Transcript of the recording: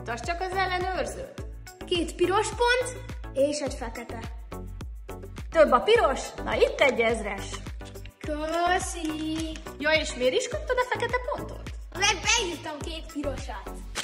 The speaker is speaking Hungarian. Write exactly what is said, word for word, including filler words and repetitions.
Mutasd csak az ellenőrzőt. Két piros pont, és egy fekete. Több a piros? Na itt egy ezres. Köszi! Ja, és miért is kaptad a fekete pontot? Mert beírtam két pirosat.